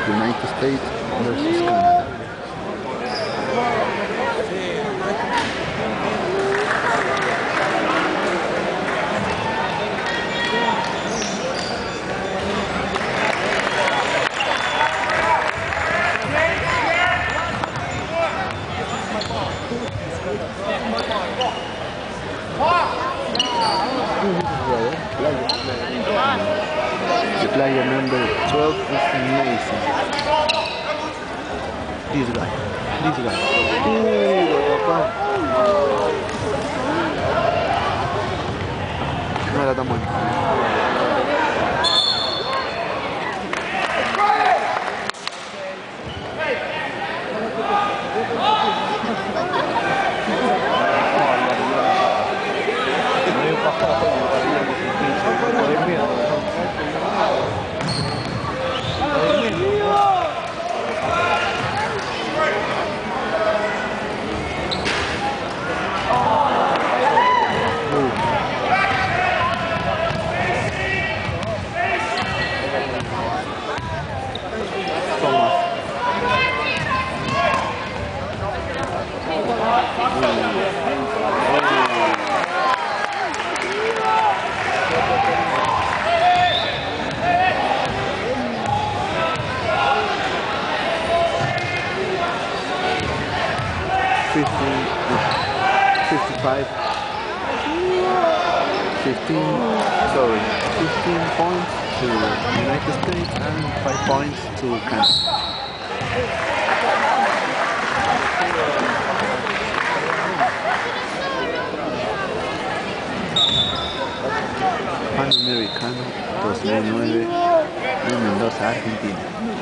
United States versus Canada. The player number 12 is amazing. This guy. No era tan bueno. Sorry, 15 points to United States and 5 points to Canada. Panamericano 2009 en Mendoza, Argentina.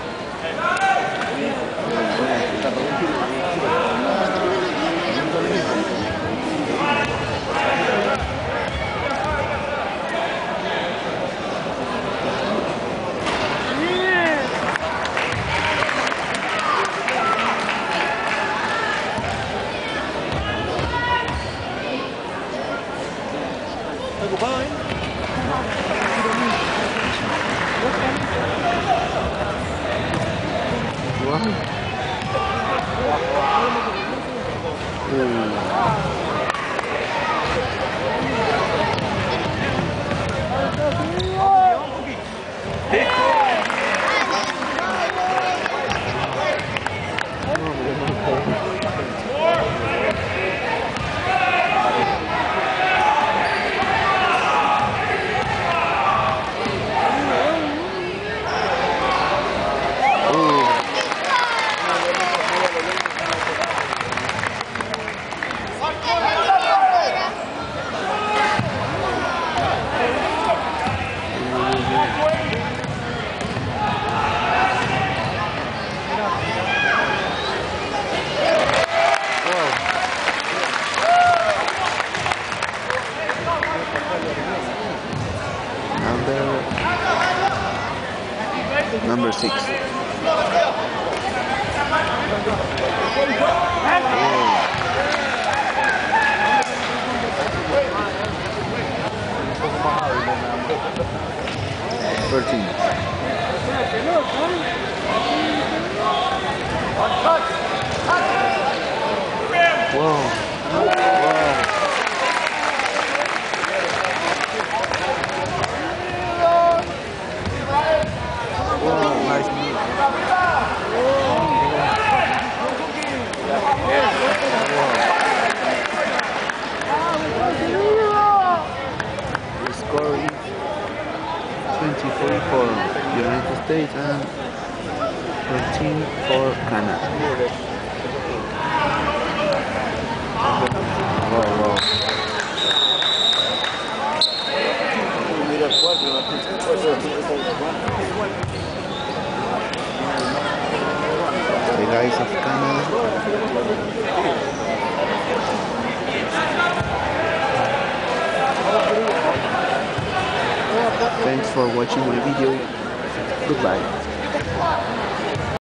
Number 6. The score is 23 for United States and 13 for Canada. Wow. The guys of Canada. Thanks for watching my video. Goodbye.